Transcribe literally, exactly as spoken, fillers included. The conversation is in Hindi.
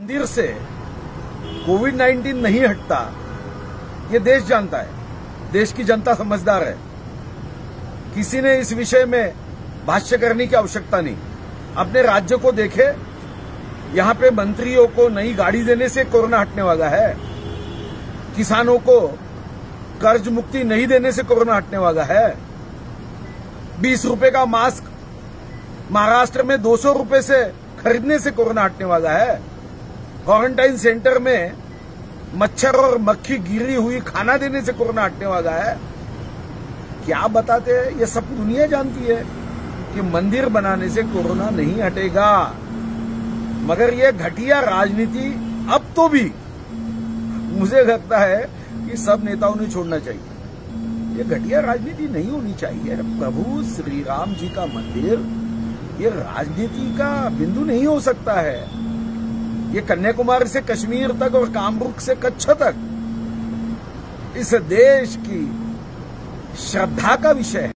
मंदिर से कोविड नाइन्टीन नहीं हटता, ये देश जानता है, देश की जनता समझदार है। किसी ने इस विषय में भाष्य करने की आवश्यकता नहीं। अपने राज्य को देखे, यहां पे मंत्रियों को नई गाड़ी देने से कोरोना हटने वाला है, किसानों को कर्ज मुक्ति नहीं देने से कोरोना हटने वाला है, बीस रुपए का मास्क महाराष्ट्र में दो सौ रुपए से खरीदने से कोरोना हटने वाला है, क्वारंटाइन सेंटर में मच्छर और मक्खी गिरी हुई खाना देने से कोरोना हटने वाला है। क्या बताते हैं? ये सब दुनिया जानती है कि मंदिर बनाने से कोरोना नहीं हटेगा, मगर ये घटिया राजनीति अब तो भी मुझे लगता है कि सब नेताओं ने छोड़ना चाहिए। ये घटिया राजनीति नहीं होनी चाहिए। प्रभु श्री राम जी का मंदिर ये राजनीति का बिंदु नहीं हो सकता है। ये कन्याकुमारी से कश्मीर तक और कामरूप से कच्छ तक इस देश की श्रद्धा का विषय है।